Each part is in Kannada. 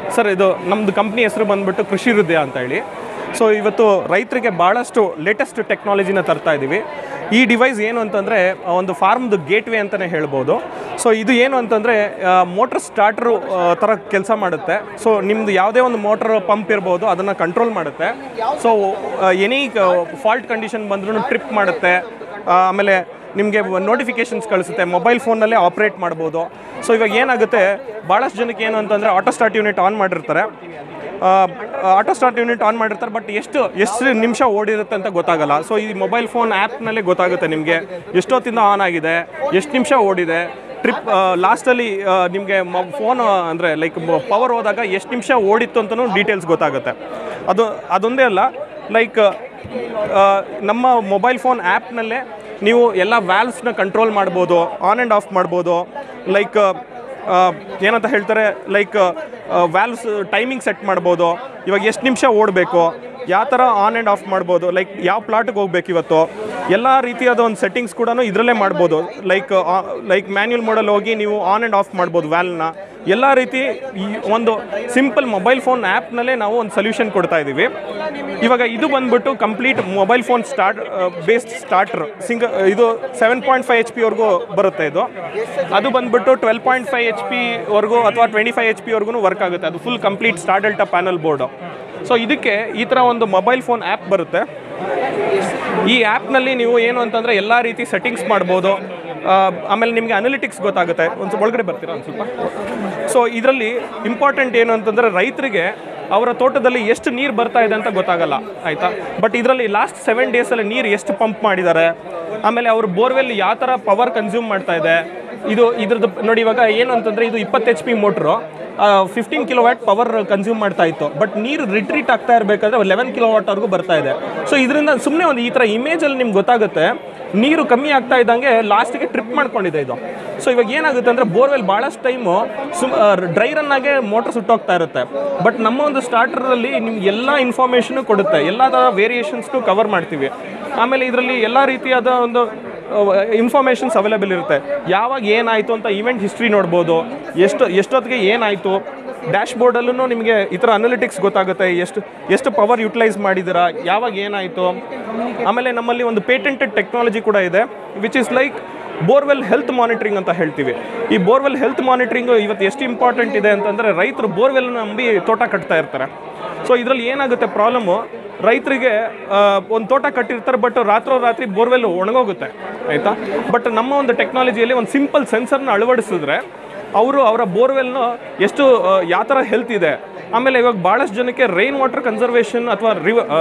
ಸರ್ ಇದು ನಮ್ಮದು ಕಂಪ್ನಿ ಹೆಸರು ಬಂದುಬಿಟ್ಟು ಕೃಷಿ ಹೃದಯ ಅಂತ ಹೇಳಿ. ಸೊ ಇವತ್ತು ರೈತರಿಗೆ ಭಾಳಷ್ಟು ಲೇಟೆಸ್ಟ್ ಟೆಕ್ನಾಲಜಿನ ತರ್ತಾ ಇದ್ದೀವಿ. ಈ ಡಿವೈಸ್ ಏನು ಅಂತಂದರೆ ಒಂದು ಫಾರ್ಮ್ದು ಗೇಟ್ವೇ ಅಂತಲೇ ಹೇಳ್ಬೋದು. ಸೊ ಇದು ಏನು ಅಂತಂದರೆ ಮೋಟ್ರ್ ಸ್ಟಾರ್ಟ್ರು ಥರ ಕೆಲಸ ಮಾಡುತ್ತೆ. ಸೊ ನಿಮ್ಮದು ಯಾವುದೇ ಒಂದು ಮೋಟ್ರ್ ಪಂಪ್ ಇರ್ಬೋದು ಅದನ್ನು ಕಂಟ್ರೋಲ್ ಮಾಡುತ್ತೆ. ಸೊ ಎನಿ ಫಾಲ್ಟ್ ಕಂಡೀಷನ್ ಬಂದ್ರೂ ಟ್ರಿಪ್ ಮಾಡುತ್ತೆ. ಆಮೇಲೆ ನಿಮಗೆ ನೋಟಿಫಿಕೇಷನ್ಸ್ ಕಳಿಸುತ್ತೆ. ಮೊಬೈಲ್ ಫೋನ್ನಲ್ಲೇ ಆಪ್ರೇಟ್ ಮಾಡ್ಬೋದು. ಸೊ ಇವಾಗ ಏನಾಗುತ್ತೆ, ಭಾಳಷ್ಟು ಜನಕ್ಕೆ ಏನು ಅಂತಂದರೆ ಆಟೋ ಸ್ಟಾರ್ಟ್ ಯೂನಿಟ್ ಆನ್ ಮಾಡಿರ್ತಾರೆ. ಬಟ್ ಎಷ್ಟು ನಿಮಿಷ ಓಡಿರುತ್ತೆ ಅಂತ ಗೊತ್ತಾಗಲ್ಲ. ಸೊ ಈ ಮೊಬೈಲ್ ಫೋನ್ ಆ್ಯಪ್ನಲ್ಲೇ ಗೊತ್ತಾಗುತ್ತೆ ನಿಮಗೆ ಎಷ್ಟೊತ್ತಿಂದ ಆನ್ ಆಗಿದೆ, ಎಷ್ಟು ನಿಮಿಷ ಓಡಿದೆ, ಟ್ರಿಪ್ ಲಾಸ್ಟಲ್ಲಿ ನಿಮಗೆ ಫೋನ್ ಅಂದರೆ ಲೈಕ್ ಪವರ್ ಹೋದಾಗ ಎಷ್ಟು ನಿಮಿಷ ಓಡಿತ್ತು ಅಂತಲೂ ಡೀಟೇಲ್ಸ್ ಗೊತ್ತಾಗುತ್ತೆ. ಅದೊಂದೇ ಅಲ್ಲ, ಲೈಕ್ ನಮ್ಮ ಮೊಬೈಲ್ ಫೋನ್ ಆ್ಯಪ್ನಲ್ಲೇ ನೀವು ಎಲ್ಲ ವ್ಯಾಲ್ವ್ಸ್ನ ಕಂಟ್ರೋಲ್ ಮಾಡ್ಬೋದು, ಆನ್ ಆ್ಯಂಡ್ ಆಫ್ ಮಾಡ್ಬೋದು. ಲೈಕ್ ಏನಂತ ಹೇಳ್ತಾರೆ, ಲೈಕ್ ವ್ಯಾಲ್ವ್ಸ್ ಟೈಮಿಂಗ್ ಸೆಟ್ ಮಾಡ್ಬೋದು. ಇವಾಗ ಎಷ್ಟು ನಿಮಿಷ ಓಡಬೇಕು, ಯಾವ ಥರ ಆನ್ ಆ್ಯಂಡ್ ಆಫ್ ಮಾಡ್ಬೋದು, ಲೈಕ್ ಯಾವ ಪ್ಲಾಟ್ಗೆ ಹೋಗ್ಬೇಕು ಇವತ್ತು, ಎಲ್ಲ ರೀತಿಯಾದ ಒಂದು ಸೆಟ್ಟಿಂಗ್ಸ್ ಕೂಡ ಇದರಲ್ಲೇ ಮಾಡ್ಬೋದು. ಲೈಕ್ ಮ್ಯಾನ್ಯುಯಲ್ ಮೋಡಲ್ಲಿ ಹೋಗಿ ನೀವು ಆನ್ ಆ್ಯಂಡ್ ಆಫ್ ಮಾಡ್ಬೋದು ವ್ಯಾಲ್ವ್ನ. ಎಲ್ಲ ರೀತಿ ಈ ಒಂದು ಸಿಂಪಲ್ ಮೊಬೈಲ್ ಫೋನ್ ಆ್ಯಪ್ನಲ್ಲೇ ನಾವು ಒಂದು ಸೊಲ್ಯೂಷನ್ ಕೊಡ್ತಾ ಇದ್ದೀವಿ. ಇವಾಗ ಇದು ಬಂದುಬಿಟ್ಟು complete mobile phone based starter ಇದು 7.5 HP ವರೆಗೂ ಬರುತ್ತೆ. ಅದು ಬಂದುಬಿಟ್ಟು 12.5 HP ವರೆಗೂ ಅಥವಾ 25 HP ವರೆಗೂ ವರ್ಕ್ ಆಗುತ್ತೆ. ಅದು full complete star delta panel board. So ಇದಕ್ಕೆ ಈ ಥರ ಒಂದು ಮೊಬೈಲ್ ಫೋನ್ ಆ್ಯಪ್ ಬರುತ್ತೆ. ಈ ಆ್ಯಪ್ನಲ್ಲಿ ನೀವು ಏನು ಅಂತಂದರೆ ಎಲ್ಲ ರೀತಿ ಸೆಟ್ಟಿಂಗ್ಸ್ ಮಾಡ್ಬೋದು. ಆಮೇಲೆ ನಿಮಗೆ ಅನಾಲಿಟಿಕ್ಸ್ ಗೊತ್ತಾಗುತ್ತೆ. ಒಂದು ಸ್ವಲ್ಪ ಒಳಗಡೆ ಬರ್ತೀರಾ ಒಂದು ಸ್ವಲ್ಪ. ಸೊ ಇದರಲ್ಲಿ ಇಂಪಾರ್ಟೆಂಟ್ ಏನು ಅಂತಂದರೆ ರೈತರಿಗೆ ಅವರ ತೋಟದಲ್ಲಿ ಎಷ್ಟು ನೀರು ಬರ್ತಾ ಇದೆ ಅಂತ ಗೊತ್ತಾಗಲ್ಲ, ಆಯಿತಾ. ಬಟ್ ಇದರಲ್ಲಿ ಲಾಸ್ಟ್ 7 ಡೇಸಲ್ಲಿ ನೀರು ಎಷ್ಟು ಪಂಪ್ ಮಾಡಿದ್ದಾರೆ, ಆಮೇಲೆ ಅವರು ಬೋರ್ವೆಲ್ ಯಾವ ಥರ ಪವರ್ ಕನ್ಸ್ಯೂಮ್ ಮಾಡ್ತಾ ಇದೆ, ಇದ್ರದ್ದು ನೋಡಿ. ಇವಾಗ ಏನು ಅಂತಂದರೆ ಇದು 20 HP motor 15 kW power consume ಮಾಡ್ತಾ ಇತ್ತು. ಬಟ್ ನೀರು ರಿಟ್ರೀಟ್ ಆಗ್ತಾ ಇರಬೇಕಾದ್ರೆ 11 kW ಬರ್ತಾ ಇದೆ. ಸೊ ಇದರಿಂದ ಸುಮ್ಮನೆ ಒಂದು ಈ ಥರ ಇಮೇಜಲ್ಲಿ ನಿಮ್ಗೆ ಗೊತ್ತಾಗುತ್ತೆ ನೀರು ಕಮ್ಮಿ ಆಗ್ತಾ ಇದ್ದಂಗೆ ಲಾಸ್ಟಿಗೆ ಟ್ರಿಪ್ ಮಾಡ್ಕೊಂಡಿದೆ ಇದು. ಸೊ ಇವಾಗ ಏನಾಗುತ್ತೆ ಅಂದರೆ ಬೋರ್ವೆಲ್ ಭಾಳಷ್ಟು ಟೈಮು ಡ್ರೈ ರನ್ನಾಗೆ ಮೋಟ್ರ್ ಸುಟ್ಟೋಗ್ತಾ ಇರುತ್ತೆ. ಬಟ್ ನಮ್ಮ ಒಂದು ಸ್ಟಾರ್ಟರಲ್ಲಿ ನಿಮ್ಗೆ ಎಲ್ಲ ಇನ್ಫಾರ್ಮೇಷನು ಕೊಡುತ್ತೆ, ಎಲ್ಲ ಥರ ವೇರಿಯೇಷನ್ಸ್ನು ಕವರ್ ಮಾಡ್ತೀವಿ. ಆಮೇಲೆ ಇದರಲ್ಲಿ ಎಲ್ಲ ರೀತಿಯಾದ ಒಂದು ಇನ್ಫಾರ್ಮೇಷನ್ಸ್ ಅವೈಲೇಬಲ್ ಇರುತ್ತೆ. ಯಾವಾಗ ಏನಾಯಿತು ಅಂತ ಈವೆಂಟ್ ಹಿಸ್ಟ್ರಿ ನೋಡ್ಬೋದು, ಎಷ್ಟೊತ್ತಿಗೆ ಏನಾಯಿತು. ಡ್ಯಾಶ್ ಬೋರ್ಡಲ್ಲೂ ನಿಮಗೆ ಈ ಥರ ಅನಾಲಿಟಿಕ್ಸ್ ಗೊತ್ತಾಗುತ್ತೆ, ಎಷ್ಟು ಪವರ್ ಯುಟಿಲೈಸ್ ಮಾಡಿದ್ದೀರಾ, ಯಾವಾಗ ಏನಾಯಿತು. ಆಮೇಲೆ ನಮ್ಮಲ್ಲಿ ಒಂದು ಪೇಟೆಂಟೆಡ್ ಟೆಕ್ನಾಲಜಿ ಕೂಡ ಇದೆ, which is like borewell health monitoring ಅಂತ ಹೇಳ್ತೀವಿ. ಈ ಬೋರ್ವೆಲ್ ಹೆಲ್ತ್ ಮಾನಿಟ್ರಿಂಗು ಇವತ್ತು ಎಷ್ಟು ಇಂಪಾರ್ಟೆಂಟ್ ಇದೆ ಅಂತಂದರೆ ರೈತರು ಬೋರ್ವೆಲ್ನ ನಂಬಿ ತೋಟ ಕಟ್ತಾ ಇರ್ತಾರೆ. ಸೊ ಇದರಲ್ಲಿ ಏನಾಗುತ್ತೆ ಪ್ರಾಬ್ಲಮ್ಮು, ರೈತರಿಗೆ ಒಂದು ತೋಟ ಕಟ್ಟಿರ್ತಾರೆ, ಬಟ್ ರಾತ್ರಿ ಬೋರ್ವೆಲ್ ಒಣಗೋಗುತ್ತೆ, ಆಯಿತಾ. ಬಟ್ ನಮ್ಮ ಒಂದು ಟೆಕ್ನಾಲಜಿಯಲ್ಲಿ ಒಂದು ಸಿಂಪಲ್ ಸೆನ್ಸರ್ನ ಅಳವಡಿಸಿದ್ರೆ ಅವರ ಬೋರ್ವೆಲ್ನು ಎಷ್ಟು ಯಾವ ಥರ ಹೆಲ್ತ್ ಇದೆ. ಆಮೇಲೆ ಇವಾಗ ಭಾಳಷ್ಟು ಜನಕ್ಕೆ ರೈನ್ ವಾಟರ್ ಕನ್ಸರ್ವೇಷನ್ ಅಥವಾ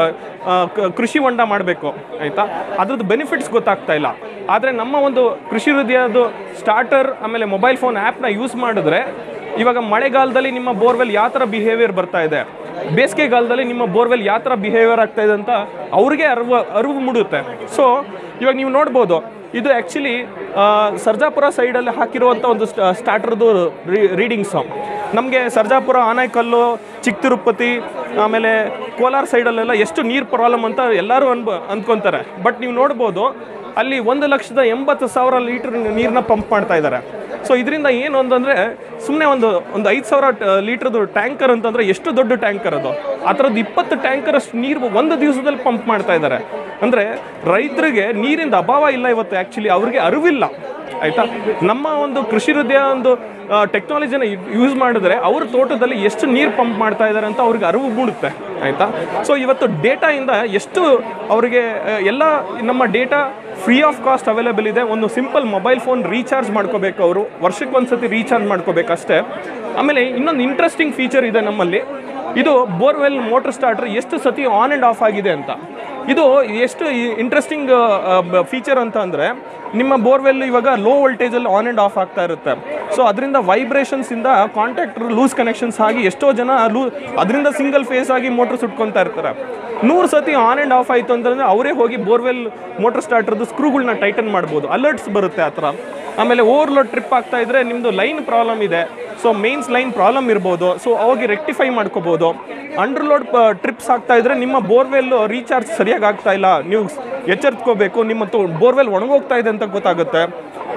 ಕೃಷಿ ಹೊಂಡ ಮಾಡಬೇಕು, ಆಯಿತಾ. ಅದ್ರದ್ದು ಬೆನಿಫಿಟ್ಸ್ ಗೊತ್ತಾಗ್ತಾ ಇಲ್ಲ. ಆದರೆ ನಮ್ಮ ಒಂದು ಕೃಷಿ ಹೃದಯದ ಸ್ಟಾರ್ಟರ್ ಆಮೇಲೆ ಮೊಬೈಲ್ ಫೋನ್ ಆ್ಯಪ್ನ ಯೂಸ್ ಮಾಡಿದ್ರೆ ಇವಾಗ ಮಳೆಗಾಲದಲ್ಲಿ ನಿಮ್ಮ ಬೋರ್ವೆಲ್ ಯಾವ ಥರ ಬಿಹೇವಿಯರ್ ಬರ್ತಾ ಇದೆ, ಬೇಸಿಗೆಗಾಲದಲ್ಲಿ ನಿಮ್ಮ ಬೋರ್ವೆಲ್ ಯಾವ ಥರ ಬಿಹೇವಿಯರ್ ಆಗ್ತಾ ಇದೆ ಅಂತ ಅವ್ರಿಗೆ ಅರಿವು ಮೂಡುತ್ತೆ. ಸೊ ಇವಾಗ ನೀವು ನೋಡ್ಬೋದು, ಇದು ಆ್ಯಕ್ಚುಲಿ ಸರ್ಜಾಪುರ ಸೈಡಲ್ಲಿ ಹಾಕಿರುವಂಥ ಒಂದು ಸ್ಟಾರ್ಟರ್ದು ರೀಡಿಂಗ್ಸು. ನಮಗೆ ಸರ್ಜಾಪುರ, ಆನೇಕಲ್ಲು, ಚಿಕ್ಕ ತಿರುಪತಿ, ಆಮೇಲೆ ಕೋಲಾರ ಸೈಡಲ್ಲೆಲ್ಲ ಎಷ್ಟು ನೀರು ಪ್ರಾಬ್ಲಮ್ ಅಂತ ಎಲ್ಲರೂ ಅಂದ್ಕೊತಾರೆ. ಬಟ್ ನೀವು ನೋಡ್ಬೋದು ಅಲ್ಲಿ 1,80,000 ಲೀಟ್ರ್ ನೀರನ್ನ ಪಂಪ್ ಮಾಡ್ತಾ ಇದ್ದಾರೆ. ಸೊ ಇದರಿಂದ ಏನು ಅಂತಂದರೆ ಸುಮ್ಮನೆ ಒಂದು 5,000 ಲೀಟ್ರದ್ದು ಟ್ಯಾಂಕರ್ ಅಂತಂದರೆ ಎಷ್ಟು ದೊಡ್ಡ ಟ್ಯಾಂಕರ್ ಅದು, ಆ ಥರದ್ದು 20 ಟ್ಯಾಂಕರಷ್ಟು ನೀರು ಒಂದು ದಿವಸದಲ್ಲಿ ಪಂಪ್ ಮಾಡ್ತಾ ಇದ್ದಾರೆ. ಅಂದರೆ ರೈತರಿಗೆ ನೀರಿಂದ ಅಭಾವ ಇಲ್ಲ ಇವತ್ತು, ಆ್ಯಕ್ಚುಲಿ ಅವ್ರಿಗೆ ಅರಿವಿಲ್ಲ, ಆಯಿತಾ. ನಮ್ಮ ಒಂದು ಕೃಷಿ ಹೃದಯ ಒಂದು ಟೆಕ್ನಾಲಜಿನ ಯೂಸ್ ಮಾಡಿದ್ರೆ ಅವ್ರ ತೋಟದಲ್ಲಿ ಎಷ್ಟು ನೀರು ಪಂಪ್ ಮಾಡ್ತಾ ಇದ್ದಾರೆ ಅಂತ ಅವ್ರಿಗೆ ಅರಿವು ಮೂಡುತ್ತೆ, ಆಯಿತಾ. ಸೊ ಇವತ್ತು ಡೇಟಾಯಿಂದ ಎಷ್ಟು ಅವರಿಗೆ ಎಲ್ಲ ನಮ್ಮ data free of cost available ಇದೆ. ಒಂದು ಸಿಂಪಲ್ ಮೊಬೈಲ್ ಫೋನ್ ರೀಚಾರ್ಜ್ ಮಾಡ್ಕೋಬೇಕು, ಅವರು ವರ್ಷಕ್ಕೆ ಒಂದು ಸತಿ ರೀಚಾರ್ಜ್ ಮಾಡ್ಕೋಬೇಕಷ್ಟೇ. ಆಮೇಲೆ ಇನ್ನೊಂದು ಇಂಟ್ರೆಸ್ಟಿಂಗ್ ಫೀಚರ್ ಇದೆ ನಮ್ಮಲ್ಲಿ, ಇದು ಬೋರ್ವೆಲ್ ಮೋಟರ್ ಸ್ಟಾರ್ಟರ್ ಎಷ್ಟು ಸತಿ ಆನ್ ಆ್ಯಂಡ್ ಆಫ್ ಆಗಿದೆ ಅಂತ. ಇದು ಎಷ್ಟು ಇಂಟ್ರೆಸ್ಟಿಂಗ್ ಫೀಚರ್ ಅಂತ ಅಂದರೆ, ನಿಮ್ಮ ಬೋರ್ವೆಲ್ ಇವಾಗ ಲೋ ವೋಲ್ಟೇಜಲ್ಲಿ ಆನ್ ಆ್ಯಂಡ್ ಆಫ್ ಆಗ್ತಾ ಇರುತ್ತೆ. ಸೊ ಅದರಿಂದ ವೈಬ್ರೇಷನ್ಸಿಂದ ಕಾಂಟ್ಯಾಕ್ಟರ್ ಲೂಸ್ ಕನೆಕ್ಷನ್ಸ್ ಆಗಿ ಎಷ್ಟೋ ಜನ ಅದರಿಂದ ಸಿಂಗಲ್ ಫೇಸ್ ಆಗಿ ಮೋಟ್ರ್ ಸುಟ್ಕೊತಾ ಇರ್ತಾರೆ. 100 ಸತಿ ಆನ್ ಆ್ಯಂಡ್ ಆಫ್ ಆಯಿತು ಅಂತಂದರೆ ಅವರೇ ಹೋಗಿ ಬೋರ್ವೆಲ್ ಮೋಟರ್ ಸ್ಟಾರ್ಟರ್ದು ಸ್ಕ್ರೂಗಳನ್ನ ಟೈಟನ್ ಮಾಡ್ಬೋದು, ಅಲರ್ಟ್ಸ್ ಬರುತ್ತೆ ಆ ಥರ. ಆಮೇಲೆ ಓವರ್ಲೋಡ್ ಟ್ರಿಪ್ ಆಗ್ತಾ ಇದ್ದರೆ ನಿಮ್ಮದು ಲೈನ್ ಪ್ರಾಬ್ಲಮ್ ಇದೆ, ಸೊ ಮೇನ್ಸ್ ಲೈನ್ ಪ್ರಾಬ್ಲಮ್ ಇರ್ಬೋದು, ಸೊ ಅವಾಗ ರೆಕ್ಟಿಫೈ ಮಾಡ್ಕೋಬೋದು. ಅಂಡರ್ಲೋಡ್ ಟ್ರಿಪ್ಸ್ ಆಗ್ತಾ ಇದ್ದರೆ ನಿಮ್ಮ ಬೋರ್ವೆಲ್ ರೀಚಾರ್ಜ್ ಸರಿಯಾಗಿ ಆಗ್ತಾ ಇಲ್ಲ, ನೀವು ಎಚ್ಚರಿಸ್ಕೋಬೇಕು, ನಿಮ್ಮ ಬೋರ್ವೆಲ್ ಒಣಗೋಗ್ತಾ ಇದೆ ಅಂತ ಗೊತ್ತಾಗುತ್ತೆ.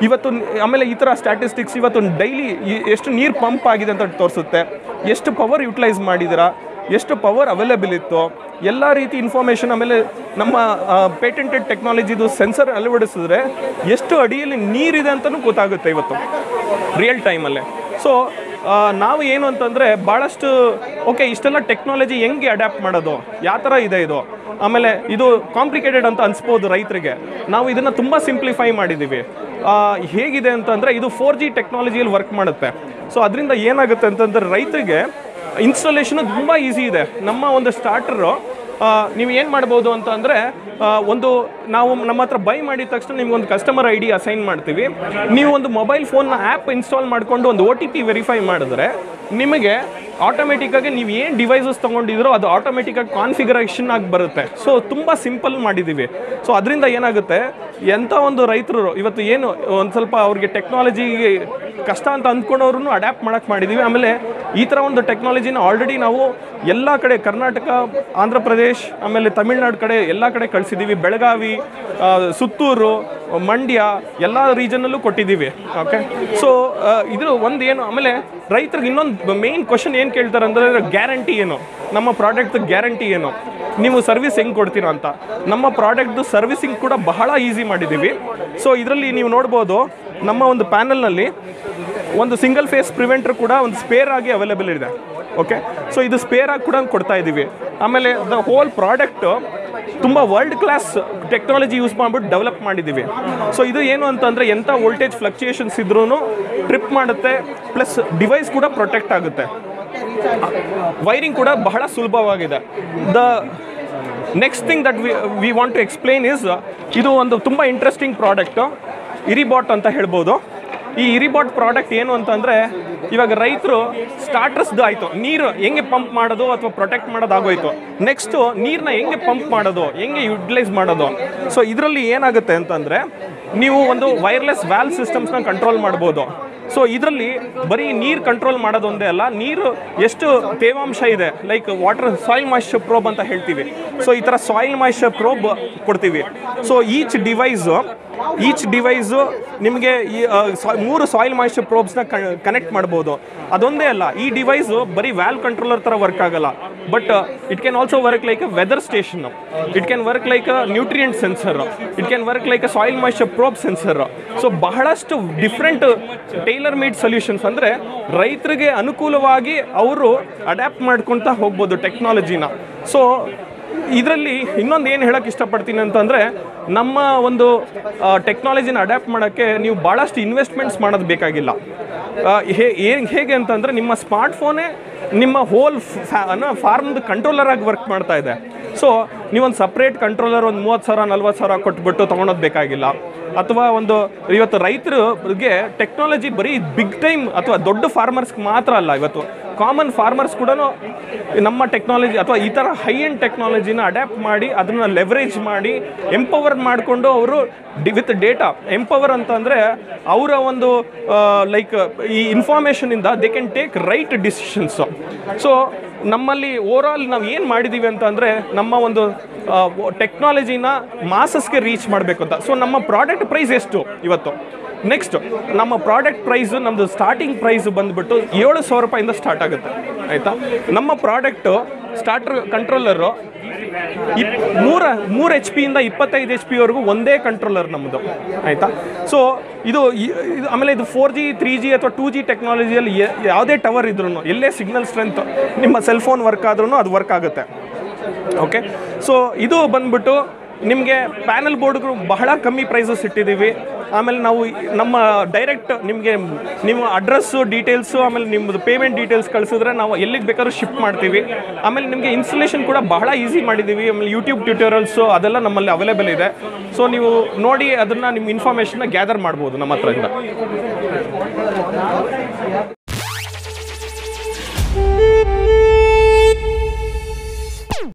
ಇವತ್ತು ಆಮೇಲೆ ಈ ಥರ ಸ್ಟ್ಯಾಟಿಸ್ಟಿಕ್ಸ್ ಇವತ್ತು ಡೈಲಿ ಎಷ್ಟು ನೀರು ಪಂಪ್ ಆಗಿದೆ ಅಂತ ತೋರಿಸುತ್ತೆ, ಎಷ್ಟು ಪವರ್ ಯುಟಿಲೈಸ್ ಮಾಡಿದ್ದೀರಾ, ಎಷ್ಟು ಪವರ್ ಅವೈಲೇಬಲ್ ಇತ್ತು, ಎಲ್ಲ ರೀತಿ ಇನ್ಫಾರ್ಮೇಷನ್. ಆಮೇಲೆ ನಮ್ಮ ಪೇಟೆಂಟೆಡ್ ಟೆಕ್ನಾಲಜಿದು ಸೆನ್ಸರ್ ಅಳವಡಿಸಿದ್ರೆ ಎಷ್ಟು ಅಡಿಯಲ್ಲಿ ನೀರಿದೆ ಅಂತಲೂ ಗೊತ್ತಾಗುತ್ತೆ ಇವತ್ತು ರಿಯಲ್ ಟೈಮಲ್ಲೇ. ಸೊ ನಾವು ಏನು ಅಂತಂದರೆ ಭಾಳಷ್ಟು ಓಕೆ ಇಷ್ಟೆಲ್ಲ ಟೆಕ್ನಾಲಜಿ ಹೆಂಗೆ ಅಡ್ಯಾಪ್ಟ್ ಮಾಡೋದು, ಯಾವ ಥರ ಇದೆ ಇದು, ಆಮೇಲೆ ಇದು ಕಾಂಪ್ಲಿಕೇಟೆಡ್ ಅಂತ ಅನಿಸ್ಬೋದು ರೈತರಿಗೆ. ನಾವು ಇದನ್ನು ತುಂಬ ಸಿಂಪ್ಲಿಫೈ ಮಾಡಿದ್ದೀವಿ. ಹೇಗಿದೆ ಅಂತಂದರೆ ಇದು 4G ಟೆಕ್ನಾಲಜಿಯಲ್ಲಿ ವರ್ಕ್ ಮಾಡುತ್ತೆ. ಸೊ ಅದರಿಂದ ಏನಾಗುತ್ತೆ ಅಂತಂದರೆ ರೈತರಿಗೆ ಇನ್ಸ್ಟಾಲೇಷನು ತುಂಬ ಈಸಿ ಇದೆ. ನಮ್ಮ ಒಂದು ಸ್ಟಾರ್ಟರು ನೀವು ಏನು ಮಾಡ್ಬೋದು ಅಂತ ಅಂದರೆ ನಾವು ನಮ್ಮ ಹತ್ರ ಬೈ ಮಾಡಿದ ತಕ್ಷಣ ನಿಮ್ಗೊಂದು ಕಸ್ಟಮರ್ ID ಅಸೈನ್ ಮಾಡ್ತೀವಿ. ನೀವು ಒಂದು ಮೊಬೈಲ್ ಫೋನ್ನ ಆ್ಯಪ್ ಇನ್ಸ್ಟಾಲ್ ಮಾಡಿಕೊಂಡು ಒಂದು OTP ವೆರಿಫೈ ಮಾಡಿದ್ರೆ ನಿಮಗೆ ಆಟೋಮೆಟಿಕ್ಕಾಗಿ ನೀವು ಏನು ಡಿವೈಸಸ್ ತೊಗೊಂಡಿದ್ರೋ ಅದು ಆಟೋಮೆಟಿಕ್ಕಾಗಿ ಕಾನ್ಫಿಗರೇಷನ್ ಆಗಿ ಬರುತ್ತೆ. ಸೊ ತುಂಬ ಸಿಂಪಲ್ ಮಾಡಿದ್ದೀವಿ. ಸೊ ಅದರಿಂದ ಏನಾಗುತ್ತೆ, ಎಂಥ ಒಂದು ರೈತರು ಇವತ್ತು ಏನು ಒಂದು ಸ್ವಲ್ಪ ಅವ್ರಿಗೆ ಟೆಕ್ನಾಲಜಿ ಕಷ್ಟ ಅಂತ ಅಂದ್ಕೊಂಡವ್ರೂ ಅಡ್ಯಾಪ್ಟ್ ಮಾಡೋಕ್ಕೆ ಮಾಡಿದ್ದೀವಿ. ಆಮೇಲೆ ಈ ಥರ ಒಂದು ಟೆಕ್ನಾಲಜಿನ ಆಲ್ರೆಡಿ ನಾವು ಎಲ್ಲ ಕಡೆ ಕರ್ನಾಟಕ, ಆಂಧ್ರ ಪ್ರದೇಶ್, ಆಮೇಲೆ ತಮಿಳ್ನಾಡು ಕಡೆ ಎಲ್ಲ ಕಡೆ ಕಳಿಸಿದ್ದೀವಿ. ಬೆಳಗಾವಿ, ಸುತ್ತೂರು, ಮಂಡ್ಯ ಎಲ್ಲ ರೀಜನಲ್ಲೂ ಕೊಟ್ಟಿದ್ದೀವಿ. ಓಕೆ, ಸೊ ಇದು ಒಂದು ಏನು. ಆಮೇಲೆ ರೈತರಿಗೆ ಇನ್ನೊಂದು ಮೇಯ್ನ್ ಕ್ವಶನ್ ಏನು ಕೇಳ್ತಾರೆ ಅಂದರೆ ಗ್ಯಾರಂಟಿ ಏನು, ನಮ್ಮ ಪ್ರಾಡಕ್ಟ್ ಗ್ಯಾರಂಟಿ ಏನು, ನೀವು ಸರ್ವಿಸ್ ಹೆಂಗೆ ಕೊಡ್ತೀರಾ ಅಂತ. ನಮ್ಮ ಪ್ರಾಡಕ್ಟ್ದು ಸರ್ವಿಸಿಂಗ್ ಕೂಡ ಬಹಳ ಈಸಿ ಮಾಡಿದ್ದೀವಿ. ಸೊ ಇದರಲ್ಲಿ ನೀವು ನೋಡ್ಬೋದು ನಮ್ಮ ಒಂದು ಪ್ಯಾನಲ್ನಲ್ಲಿ ಒಂದು ಸಿಂಗಲ್ ಫೇಸ್ ಪ್ರಿವೆಂಟರ್ ಕೂಡ ಒಂದು ಸ್ಪೇರ್ ಆಗಿ ಅವೈಲೇಬಲ್ ಇದೆ. ಓಕೆ, ಸೊ ಇದು ಸ್ಪೇರ್ ಆಗಿ ಕೂಡ ಕೊಡ್ತಾ ಇದ್ದೀವಿ. ಆಮೇಲೆ ದ ಹೋಲ್ ಪ್ರಾಡಕ್ಟು ತುಂಬ ವರ್ಲ್ಡ್ ಕ್ಲಾಸ್ ಟೆಕ್ನಾಲಜಿ ಯೂಸ್ ಮಾಡಿಬಿಟ್ಟು ಡೆವಲಪ್ ಮಾಡಿದ್ದೀವಿ. ಸೊ ಇದು ಏನು ಅಂತಂದರೆ ಎಂಥ ವೋಲ್ಟೇಜ್ ಫ್ಲಕ್ಚುಯೇಷನ್ಸ್ ಇದ್ರೂ ಟ್ರಿಪ್ ಮಾಡುತ್ತೆ, ಪ್ಲಸ್ ಡಿವೈಸ್ ಕೂಡ ಪ್ರೊಟೆಕ್ಟ್ ಆಗುತ್ತೆ. ವೈರಿಂಗ್ ಕೂಡ ಬಹಳ ಸುಲಭವಾಗಿದೆ. The next thing that we want to explain is, ಇದು ಒಂದು ತುಂಬ ಇಂಟ್ರೆಸ್ಟಿಂಗ್ ಪ್ರಾಡಕ್ಟು, ಇರಿಬಾಟ್ ಅಂತ ಹೇಳ್ಬೋದು. ಈ ಇರಿಬಾಟ್ ಪ್ರಾಡಕ್ಟ್ ಏನು ಅಂತಂದರೆ, ಇವಾಗ ರೈತರು ಸ್ಟಾರ್ಟರ್ಸ್ದು ಆಯಿತು, ನೀರು ಹೆಂಗೆ ಪಂಪ್ ಮಾಡೋದು ಅಥವಾ ಪ್ರೊಟೆಕ್ಟ್ ಮಾಡೋದಾಗೋಯ್ತು. ನೆಕ್ಸ್ಟು ನೀರನ್ನ ಹೆಂಗೆ ಪಂಪ್ ಮಾಡೋದು, ಹೆಂಗೆ ಯುಟಿಲೈಸ್ ಮಾಡೋದು. ಸೊ ಇದರಲ್ಲಿ ಏನಾಗುತ್ತೆ ಅಂತಂದರೆ ನೀವು ಒಂದು ವೈರ್ಲೆಸ್ ವ್ಯಾಲ್ವ್ ಸಿಸ್ಟಮ್ಸ್ನ ಕಂಟ್ರೋಲ್ ಮಾಡ್ಬೋದು. ಸೊ ಇದರಲ್ಲಿ ಬರೀ ನೀರು ಕಂಟ್ರೋಲ್ ಮಾಡೋದೊಂದೇ ಅಲ್ಲ, ನೀರು ಎಷ್ಟು ತೇವಾಂಶ ಇದೆ, like water soil moisture probe ಅಂತ ಹೇಳ್ತೀವಿ. ಸೊ ಈ ಥರ ಸಾಯಿಲ್ ಮಾಯ್ಶ್ಚರ್ ಪ್ರೋಬ್ ಕೊಡ್ತೀವಿ. ಸೊ ಈಚ್ ಡಿವೈಸು ನಿಮಗೆ 3 ಸಾಯಿಲ್ ಮಾಯ್ಶ್ಚರ್ ಪ್ರೋಬ್ಸ್ನ ಕನೆಕ್ಟ್ ಮಾಡ್ಬೋದು. ಅದೊಂದೇ ಅಲ್ಲ, ಈ ಡಿವೈಸು ಬರೀ ವ್ಯಾಲ್ವ್ ಕಂಟ್ರೋಲರ್ ಥರ ವರ್ಕ್ ಆಗಲ್ಲ, but it can also work like a weather station, it can work like a nutrient sensor, it can work like a soil moisture probe sensor. So ಬಹಳಷ್ಟು ಡಿಫ್ರೆಂಟ್ ಟೈಲರ್ ಮೇಡ್ ಸೊಲ್ಯೂಷನ್ಸ್, ಅಂದರೆ ರೈತರಿಗೆ ಅನುಕೂಲವಾಗಿ ಅವರು ಅಡ್ಯಾಪ್ಟ್ ಮಾಡ್ಕೊಳ್ತಾ ಹೋಗ್ಬೋದು ಟೆಕ್ನಾಲಜಿನ. ಸೊ ಇದರಲ್ಲಿ ಇನ್ನೊಂದು ಏನು ಹೇಳೋಕ್ಕೆ ಇಷ್ಟಪಡ್ತೀನಿ ಅಂತಂದರೆ, ನಮ್ಮ ಒಂದು ಟೆಕ್ನಾಲಜಿನ ಅಡ್ಯಾಪ್ಟ್ ಮಾಡೋಕ್ಕೆ ನೀವು ಭಾಳಷ್ಟು ಇನ್ವೆಸ್ಟ್ಮೆಂಟ್ಸ್ ಮಾಡೋದು ಬೇಕಾಗಿಲ್ಲ. ಹೇಗೆ ಅಂತಂದರೆ ನಿಮ್ಮ ಸ್ಮಾರ್ಟ್ಫೋನೇ ನಿಮ್ಮ ಹೋಲ್ ಫಾರ್ಮ್ದು ಕಂಟ್ರೋಲರ್ ಆಗಿ ವರ್ಕ್ ಮಾಡ್ತಾ ಇದೆ. ಸೊ ನೀವೊಂದು ಸಪ್ರೇಟ್ ಕಂಟ್ರೋಲರ್ ಒಂದು 30,000 40,000 ಕೊಟ್ಬಿಟ್ಟು ತೊಗೊಳೋದು ಬೇಕಾಗಿಲ್ಲ. ಅಥವಾ ಇವತ್ತು ರೈತರಿಗೆ ಟೆಕ್ನಾಲಜಿ ಬರೀ ಬಿಗ್ ಟೈಮ್ ಅಥವಾ ದೊಡ್ಡ ಫಾರ್ಮರ್ಸ್ಗೆ ಮಾತ್ರ ಅಲ್ಲ, ಇವತ್ತು ಕಾಮನ್ ಫಾರ್ಮರ್ಸ್ ಕೂಡ ನಮ್ಮ ಟೆಕ್ನಾಲಜಿ ಅಥವಾ ಈ ಥರ ಹೈ ಎಂಡ್ ಟೆಕ್ನಾಲಜಿನ ಅಡ್ಯಾಪ್ಟ್ ಮಾಡಿ ಅದನ್ನು ಲೆವರೇಜ್ ಮಾಡಿ ಎಂಪವರ್ ಮಾಡಿಕೊಂಡು ಅವರು ವಿತ್ ಡೇಟಾ ಎಂಪವರ್ ಅಂತಂದರೆ ಅವರ ಒಂದು ಲೈಕ್ ಈ ಇನ್ಫಾರ್ಮೇಷನಿಂದ they can take right decisions. So ನಮ್ಮಲ್ಲಿ ಓವರಾಲ್ ನಾವು ಏನು ಮಾಡಿದ್ದೀವಿ ಅಂತಂದರೆ ನಮ್ಮ ಒಂದು ಟೆಕ್ನಾಲಜಿನ ಮಾಸಸ್ಗೆ ರೀಚ್ ಮಾಡಬೇಕು ಅಂತ. ಸೊ ನಮ್ಮ ಪ್ರಾಡಕ್ಟ್ ಪ್ರೈಸ್ ಎಷ್ಟು ಇವತ್ತು, ನೆಕ್ಸ್ಟ್ ನಮ್ಮ ಪ್ರಾಡಕ್ಟ್ ಪ್ರೈಸು ನಮ್ಮದು ಸ್ಟಾರ್ಟಿಂಗ್ ಪ್ರೈಸು ಬಂದುಬಿಟ್ಟು 7,000 ರೂಪಾಯಿಂದ ಸ್ಟಾರ್ಟ್ ಆಗುತ್ತೆ. ಆಯಿತಾ, ನಮ್ಮ ಪ್ರಾಡಕ್ಟು ಸ್ಟಾರ್ಟರ್ ಕಂಟ್ರೋಲರು 3 HP ಇಂದ 25 HP ವರೆಗೂ ಒಂದೇ ಕಂಟ್ರೋಲರ್ ನಮ್ಮದು. ಆಯಿತಾ, ಸೊ ಇದು ಆಮೇಲೆ ಇದು 4G 3G ಅಥವಾ 2G ಟೆಕ್ನಾಲಜಿಯಲ್ಲಿ ಯಾವುದೇ ಟವರ್ ಇದ್ರೂ ಎಲ್ಲೇ ಸಿಗ್ನಲ್ ಸ್ಟ್ರೆಂತ್ ನಿಮ್ಮ ಸೆಲ್ ಫೋನ್ ವರ್ಕ್ ಆದ್ರೂ ಅದು ವರ್ಕ್ ಆಗುತ್ತೆ. ಓಕೆ, ಸೊ ಇದು ಬಂದ್ಬಿಟ್ಟು ನಿಮಗೆ ಪ್ಯಾನಲ್ ಬೋರ್ಡ್ಗಳು ಬಹಳ ಕಮ್ಮಿ ಪ್ರೈಸಸ್ ಇಟ್ಟಿದ್ದೀವಿ. ಆಮೇಲೆ ನಾವು ನಮ್ಮ ಡೈರೆಕ್ಟ್ ನಿಮಗೆ ನಿಮ್ಮ ಅಡ್ರೆಸ್ಸು ಡೀಟೇಲ್ಸು ಆಮೇಲೆ ನಿಮ್ಮದು ಪೇಮೆಂಟ್ ಡೀಟೇಲ್ಸ್ ಕಳಿಸಿದ್ರೆ ನಾವು ಎಲ್ಲಿಗೆ ಬೇಕಾದ್ರೂ ಶಿಫ್ಟ್ ಮಾಡ್ತೀವಿ. ಆಮೇಲೆ ನಿಮಗೆ ಇನ್ಸ್ಟಾಲೇಷನ್ ಕೂಡ ಬಹಳ ಈಸಿ ಮಾಡಿದ್ದೀವಿ. ಆಮೇಲೆ ಯೂಟ್ಯೂಬ್ ಟ್ಯೂಟೋರಿಯಲ್ಸು ಅದೆಲ್ಲ ನಮ್ಮಲ್ಲಿ ಅವೈಲೇಬಲ್ ಇದೆ. ಸೊ ನೀವು ನೋಡಿ ಅದನ್ನು ನಿಮ್ಮ ಇನ್ಫಾರ್ಮೇಷನ್ನ ಗ್ಯಾದರ್ ಮಾಡ್ಬೋದು ನಮ್ಮ ಹತ್ರದಿಂದ.